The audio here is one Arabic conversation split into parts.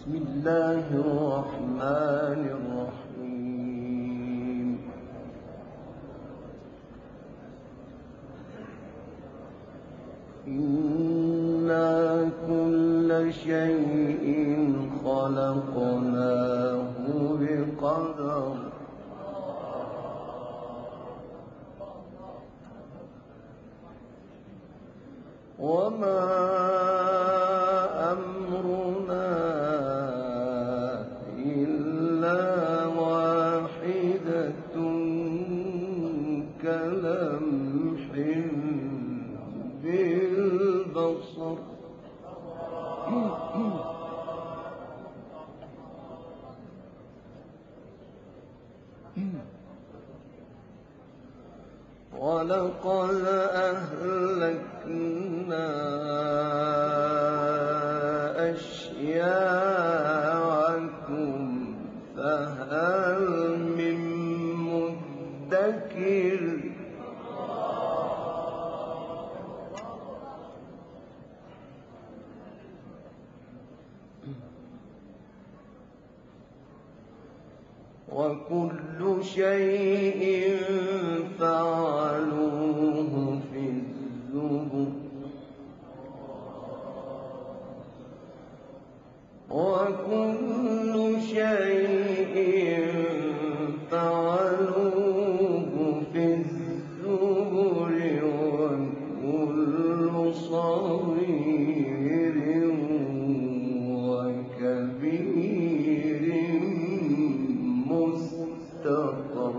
بسم الله الرحمن الرحيم. إنا كل شيء خلقناه بقدر وما أمرنا إلا واحدة كلمح بالبصر ولقد أهلكنا أشياعكم فهل من مدكر وكل شيء فعلوه في الزبر وكل شيء فعلوه في الزبر وكل صغير وكبير مستقر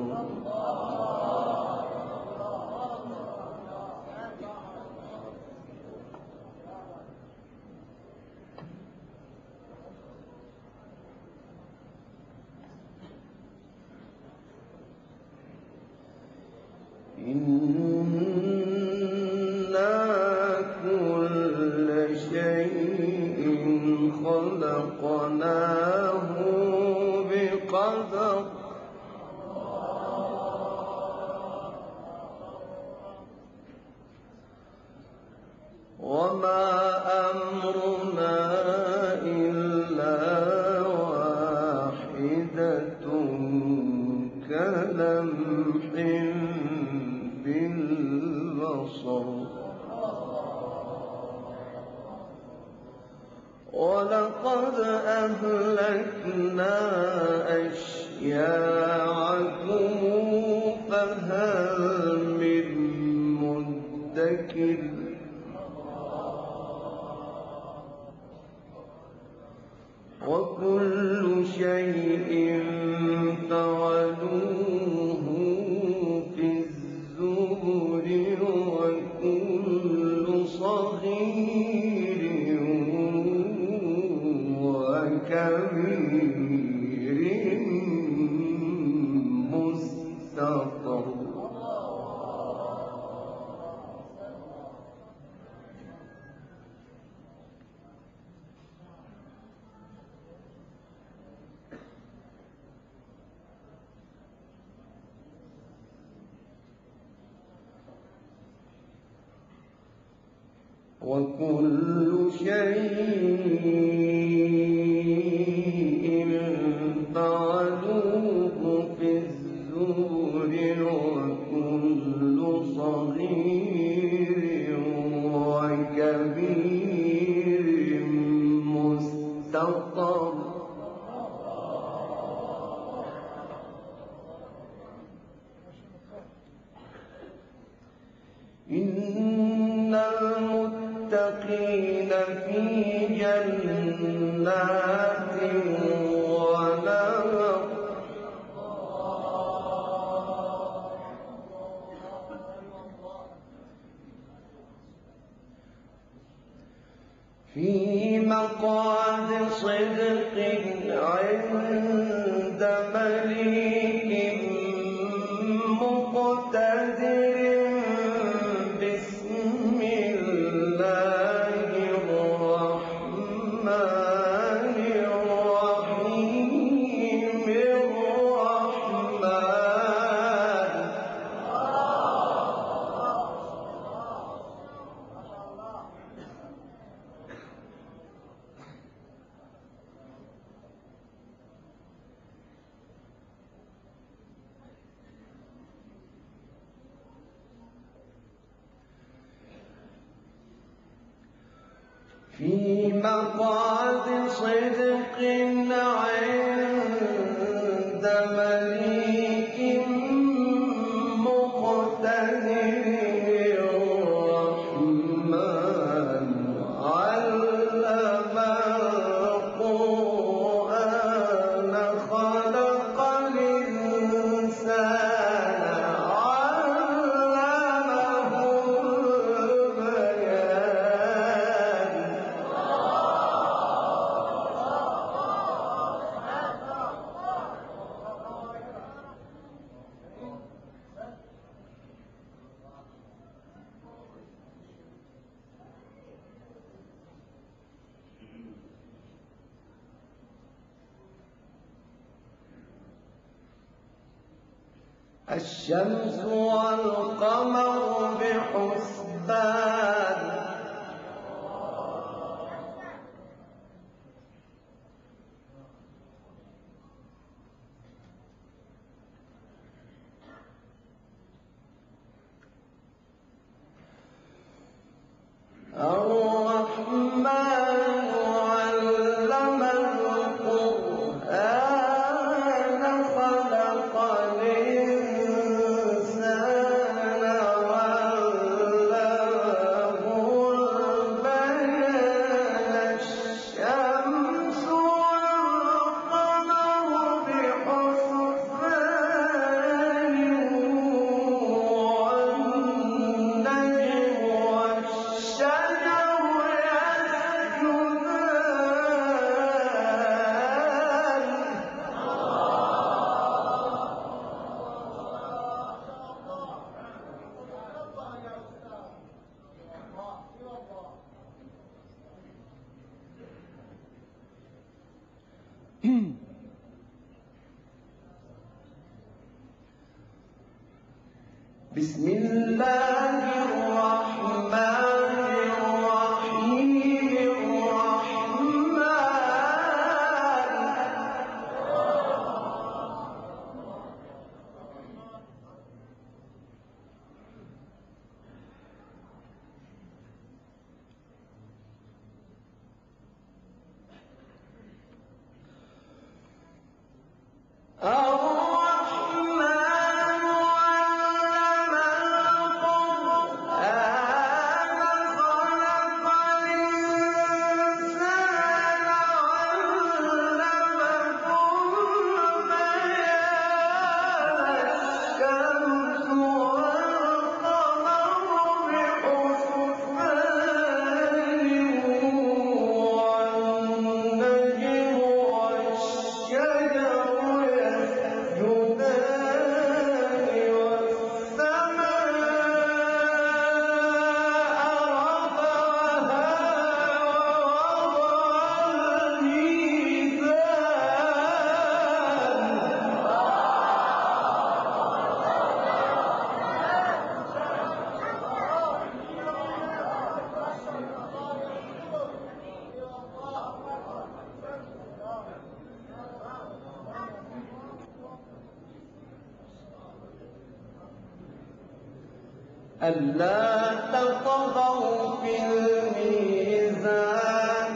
إنا كل شيء خلقناه بقدر وما أمرنا إلا واحدة كلمح بالبصر ولقد أهلكنا أشياعكم فهل من مدكر وكل شيء فعلوه في الزبر وكل صغير وكبير مستقر وكل شيء فعلوه في الزبر وكل صغير وكبير مستقر إن المتقين في جنات ونهر في مقعد صدق عند مليك مقتدر بسم الله الرحمن الرحيم في مقعد صدق عند مليك مقتدر الرحمن علم القرآن خلق الإنسان علمه البيان. الشمس والقمر بحسبان الرحمن علم القرآن خلق الإنسان علمه البيان. الشمس والقمر بحسبان والنجم والشجر بسم الله الرحمن الرحيم. ألا تطغوا في الميزان.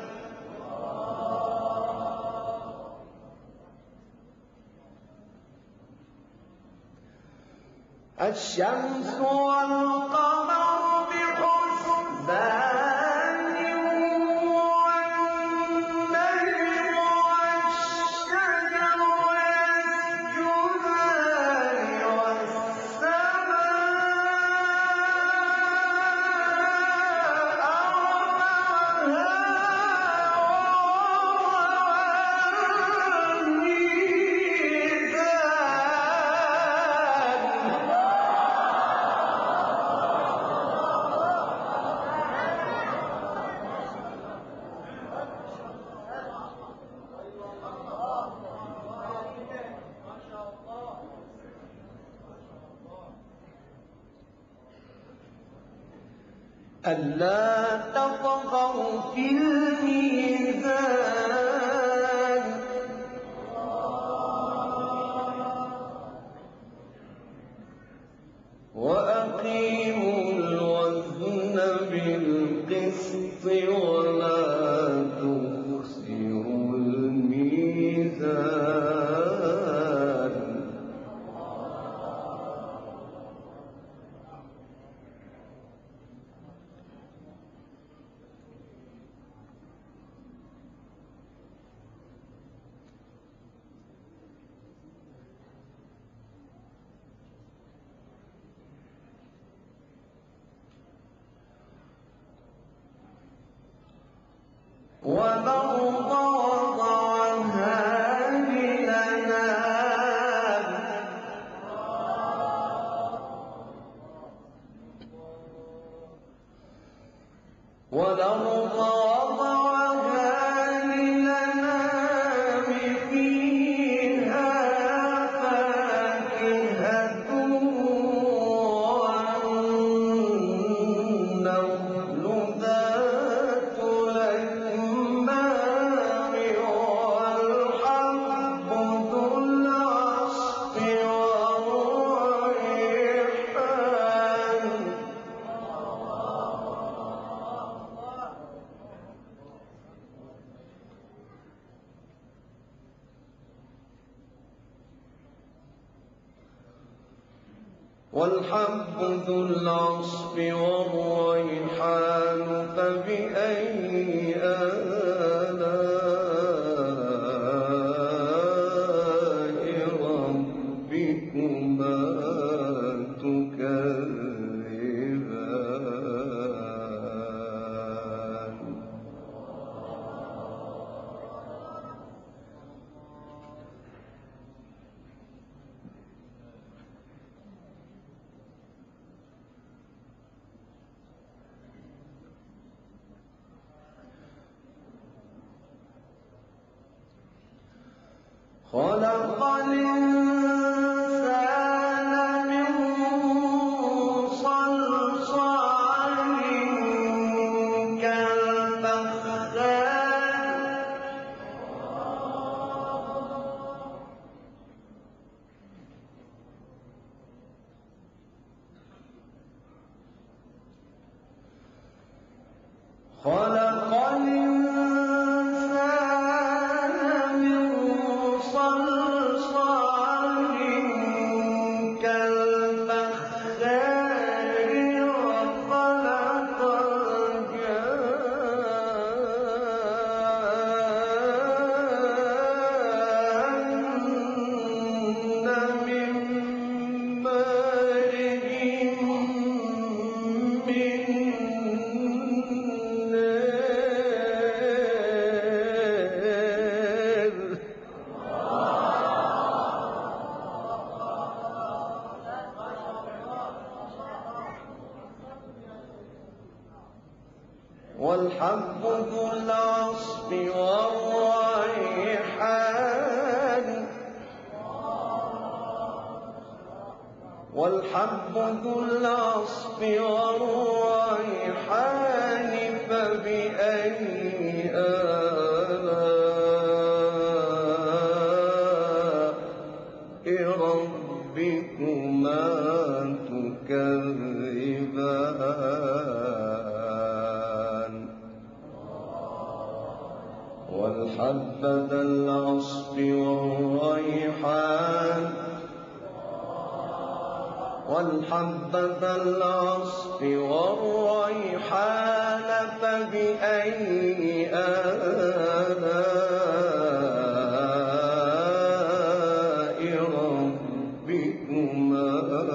الشمس والقمر بحسبان والنجم والشجر يسجدان ألا تطغوا في الميزان. وأقيموا الوزن بالقسط والأرض وضعها للأنام والأرض وضعها للأنام فيها فاكهة والنخل ذات الأكمام والحب ذو العصف والريحان والحب ذو العصف والريحان فبأي آلاء ربكما تكذبان خلق الإنسان من صلصال كالفخار خلق الإنسان من صلصال كالفخار وخلق الجان من مارج من والحب ذو العصف والريحان والحب ذو العصف والريحان فبأي آلاء ربكما تكذبان والحب ذا العصف والريحان والحب ذا العصف والريحان فبأي آلاء ربكما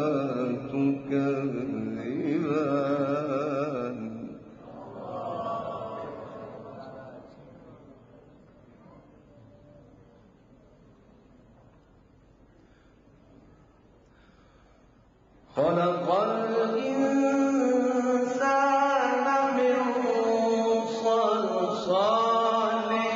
تكذبان خلق الإنسان من صلصال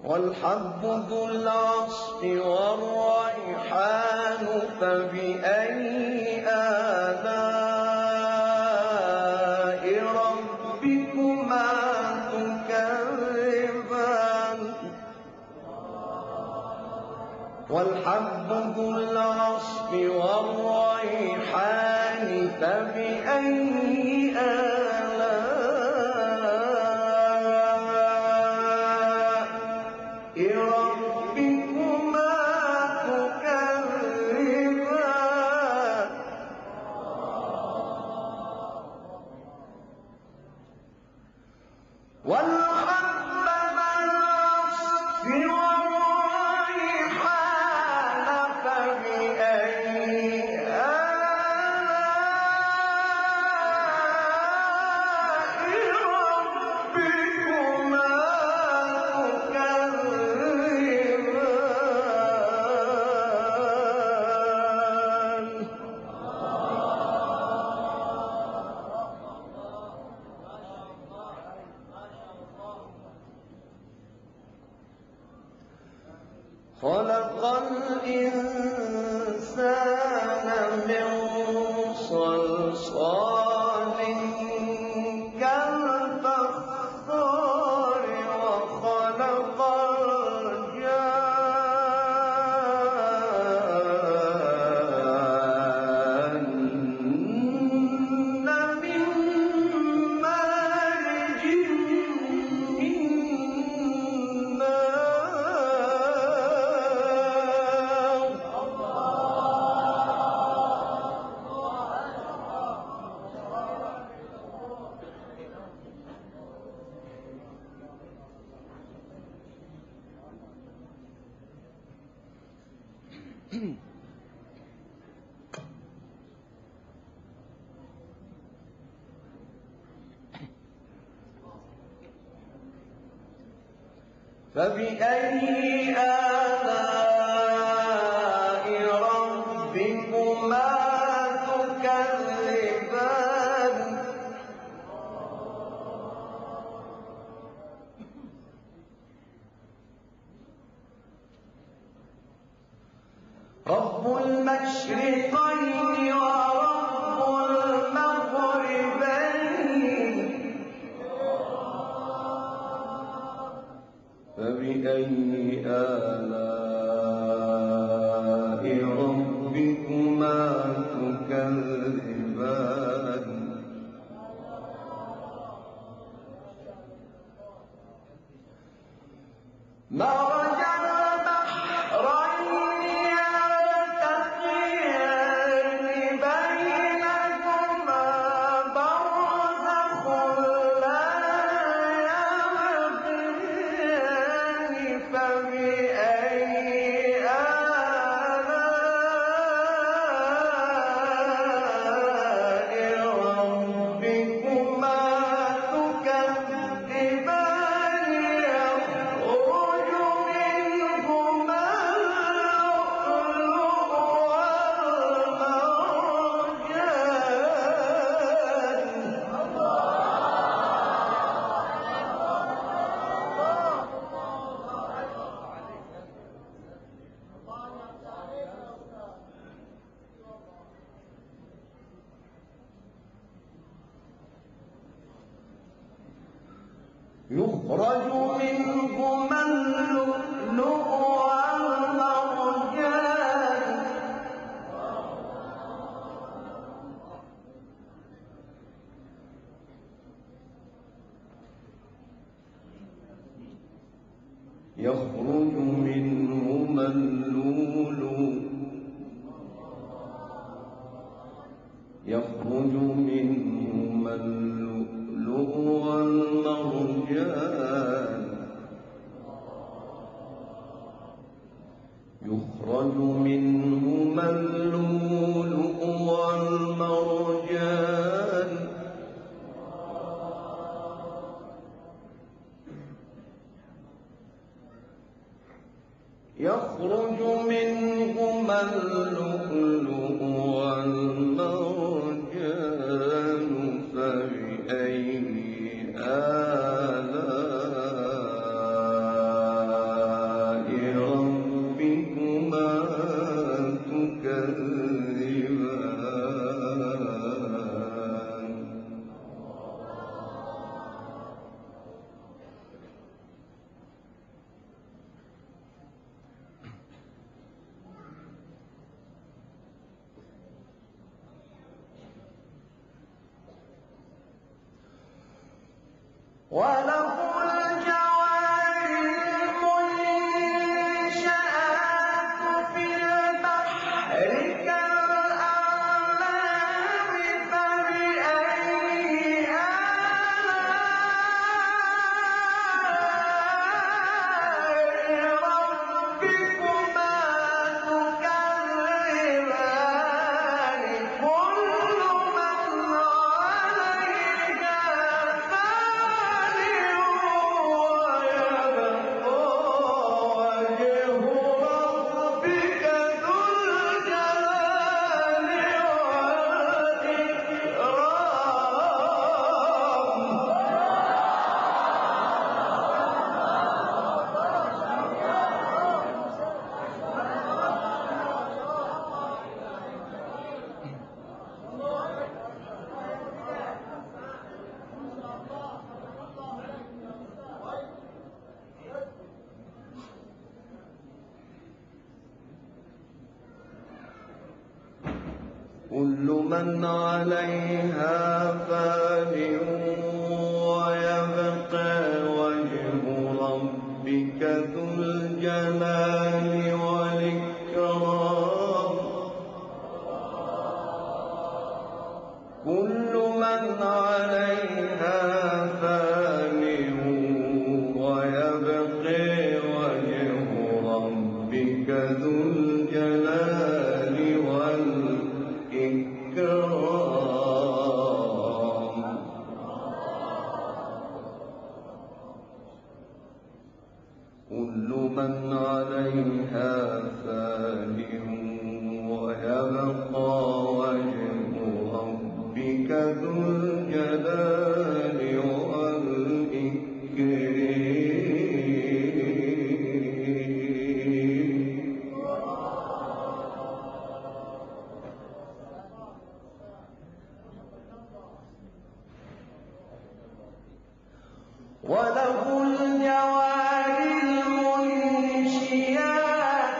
والحب ذو العصف والريحان فبأي آلاء ربكما تكذبان والحب ذو العصف والريحان فبأي آلاء ربكما تكذبان والحب ذا العصف والريحان فبأي آلاء ربكما تكذبان خلق الإنسان من صلصال كالفخار وخلق الجان من مارج من نار فبأي آلاء ربكما تكذبان رب المشرقين ورب المغربين فبأي آلاء ربكما تكذبان مرج البحرين يلتقيان بينهما برزخ لا يبغيان فبأي آلاء ربكما تكذبان يخرج منهما اللؤلؤ والمرجان يخرج منهما اللؤلؤ والمرجان يخرج منهما اللؤلؤ يخرج منهما اللؤلؤ والمرجان يخرج منهما اللؤلؤ والمرجان يخرج منهما اللؤلؤ والمرجان فبأي آلاء وله الجوار المنشآت في البحر كالأعلام فبأي آلاء ربكما تكذبان كل من عليها فان ويبقى وجه ربك ذو الجلال والإكرام. كل من عليها فان ويبقى وجه ربك ذو الجلال والإكرام. كل من عليها فان ويبقى وجه ربك ذو الجلال والإكرام. كل من عليها فان ويبقى وجه ربك ذو الجلال والإكرام. وله الجوار المنشآت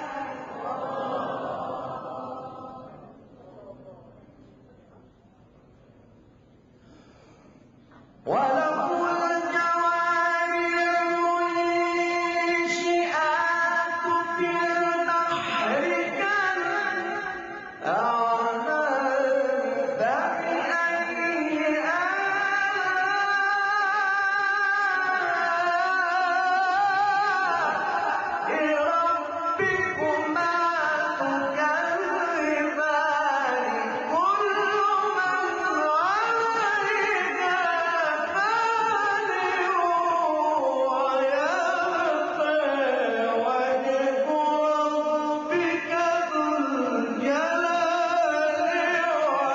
في البحر كالأعلام فبأي آلاء ربكما تكذبان كل من عليها فان ويبقى وجه ربك ذو الجلال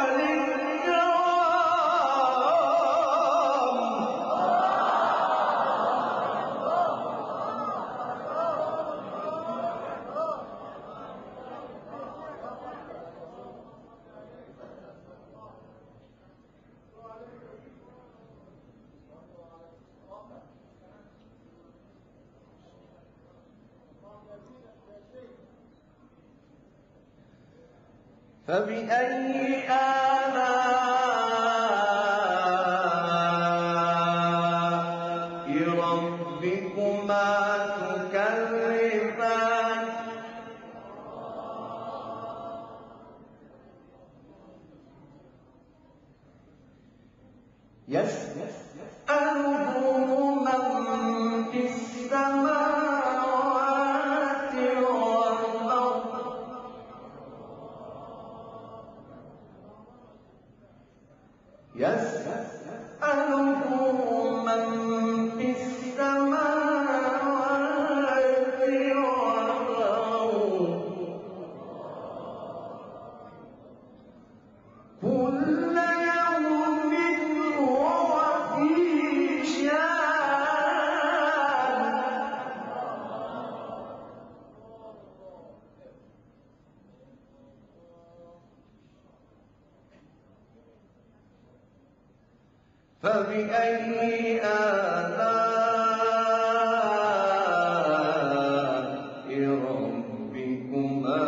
والإكرام. فبأي آلاء ربكما تكذبان يسأله من في السماوات والأرض يسأله من في السماوات والأرض كل يوم هو في شأن. فبأي آلاء ربكما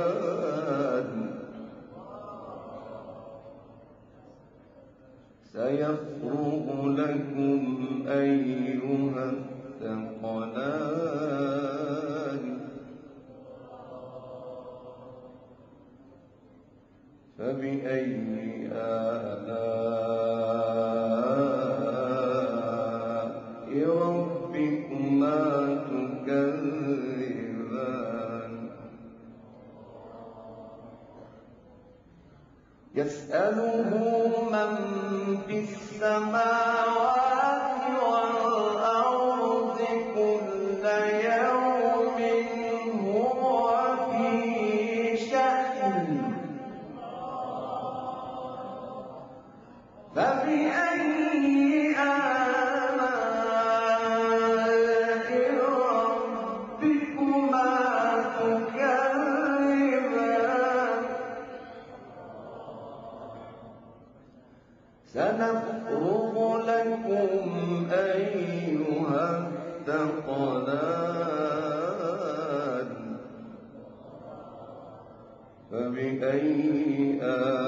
تكذبان. سيفرغ لكم أيها الثقلان فبأي آلاء ربكما تكذبان يسأله من في السماوات والأرض كل يوم هو في شأن فبأي آلاء ربكما تكذبان سنفرغ لكم أيها الثقلان فبأي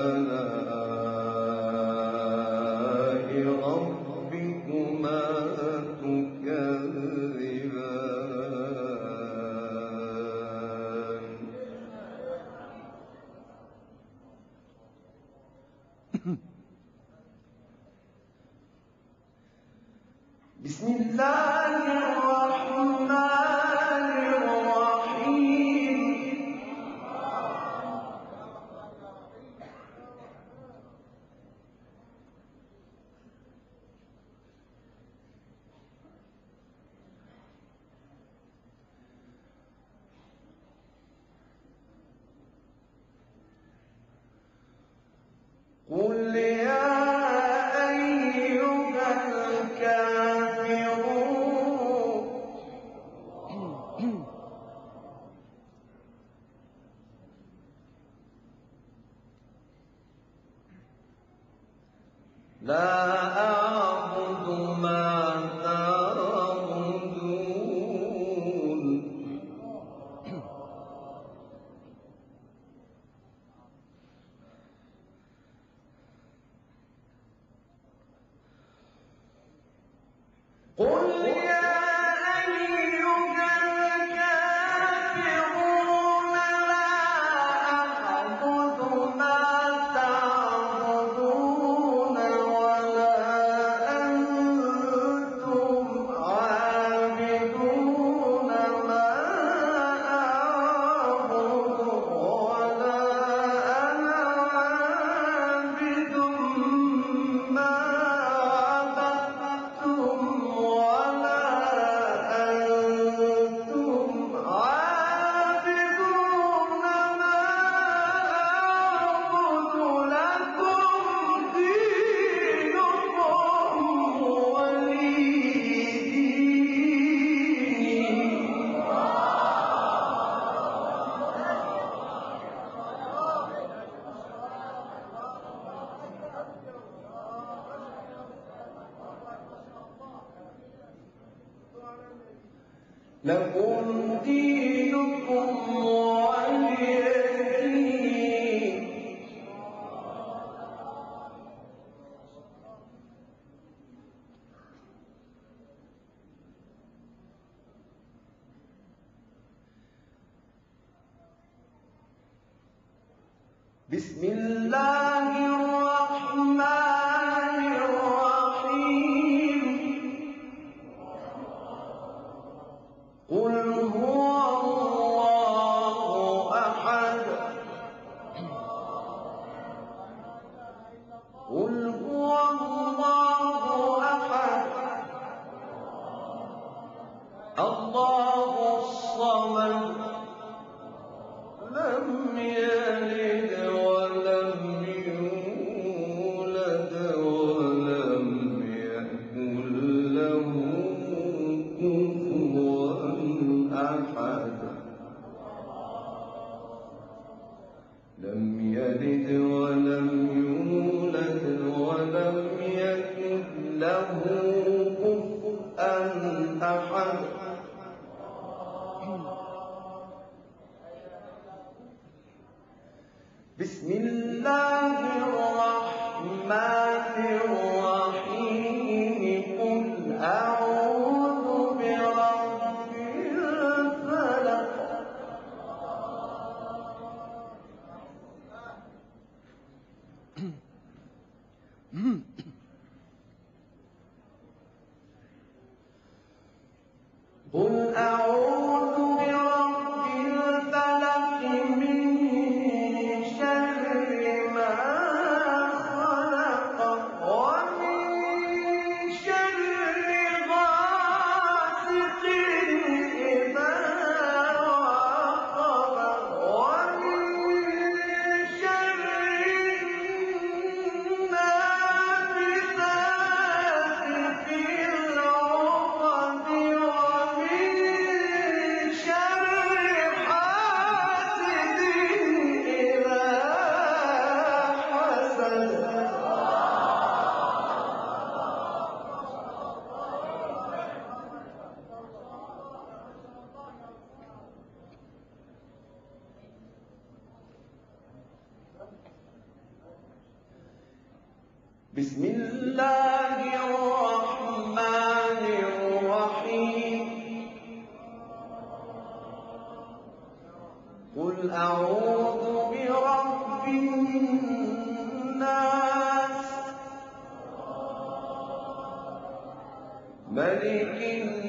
آلاء ربكما تكذبان بسم الله الرحمن الرحيم قل يا أيها الكافرون لا أعبد ما تعبدون قل يا أيها الكافرون لا أعبد ما تعبدون ولا أنتم عابدون ما أعبد ولا أنا عابد ما عبدتم ولا أنتم عابدون ما أعبد لكم دينكم ولي دين لكم دينكم ولي دين بسم الله الرحمن الرحيم قل هو الله أحد قل هو الله أحد الله الصمد لم يلد ولم يولد ولم يكن له كفوا أحد لم يلد ولم يولد ولم يكن له كفوا أحد بسم الله الرحمن الرحيم بسم الله الرحمن الرحيم قل أعوذ برب الناس ملك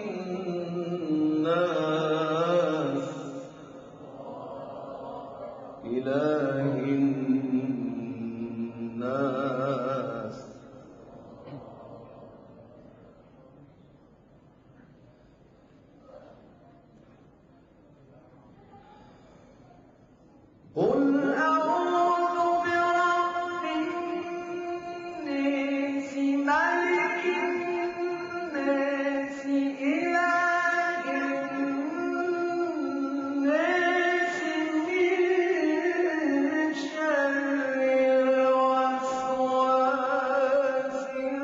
الناس إله الناس قل أعوذ برب الناس ملك الناس إله الناس من شر الوسواس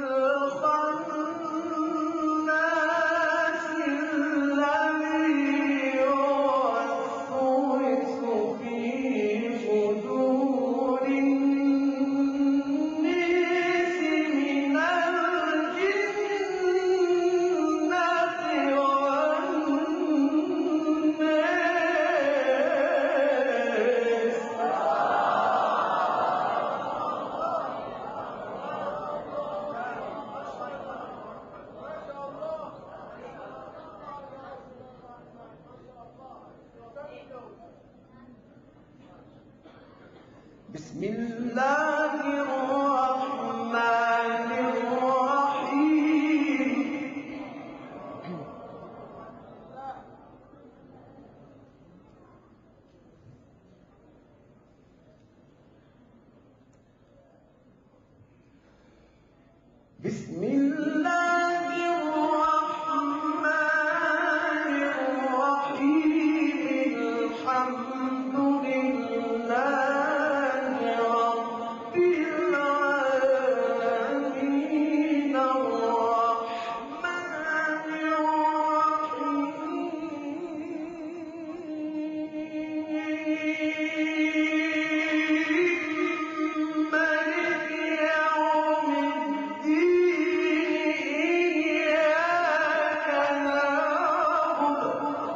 الخناس الذي يوسوس في صدور الناس من الجنة والناس. بسم الله الرحمن الرحيم بسم الله الرحمن الرحيم الحمد لله رب العالمين الرحمن الرحيم مالك يوم الدين إياك نعبد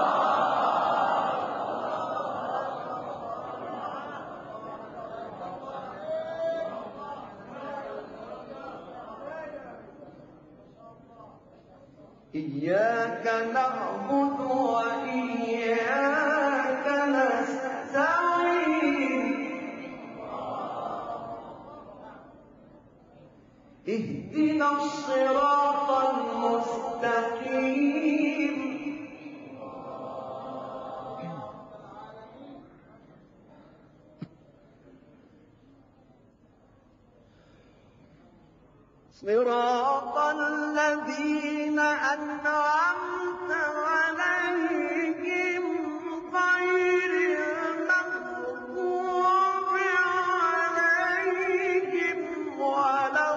وإياك نستعين اهدنا الصراط المستقيم صراط الذين أنعمت عليهم غير المغضوب عليهم ولا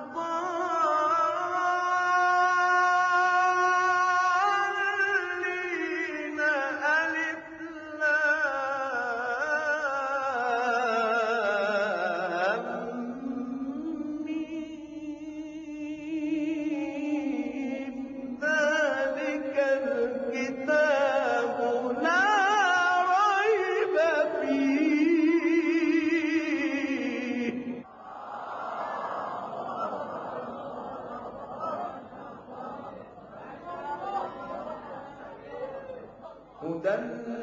الضالين ألف لام ميم ذلك الكتاب لا ريب فيه هدى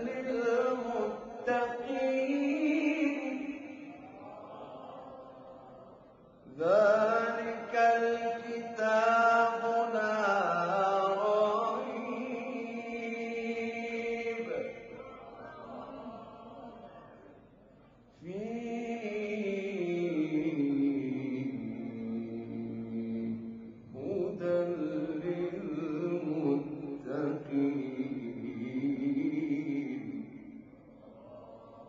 للمتقين ذلك الكتاب لا ريب فيه هدى للمتقين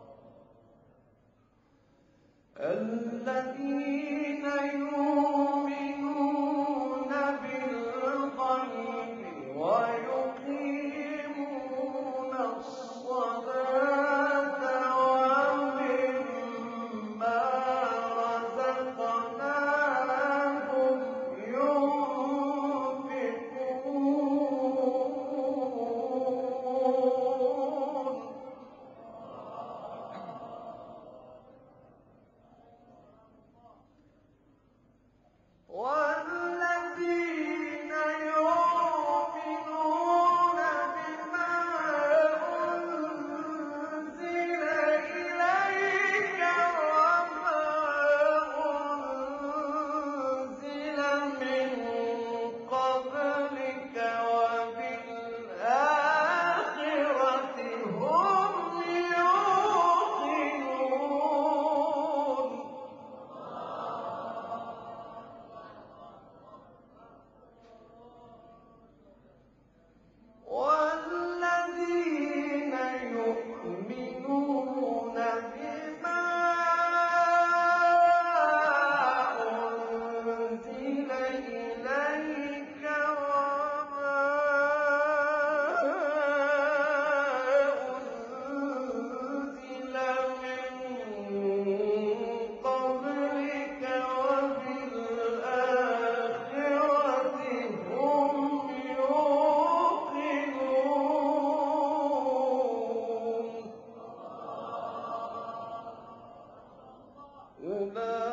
أولئك